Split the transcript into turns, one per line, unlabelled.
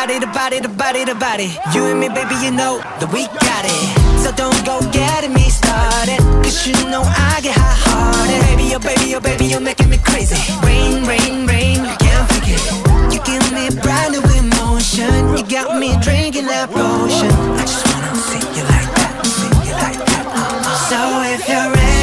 body, the body, the body, the body. You and me, baby, you know that we got it. So don't go getting me started, cause you know I get hot-hearted. Baby, oh baby, oh baby, you're making me crazy. Rain, rain, rain, can't forget. You give me brand new emotion. You got me drinking that potion. I just wanna see you like that, see you like that. So if you're ready,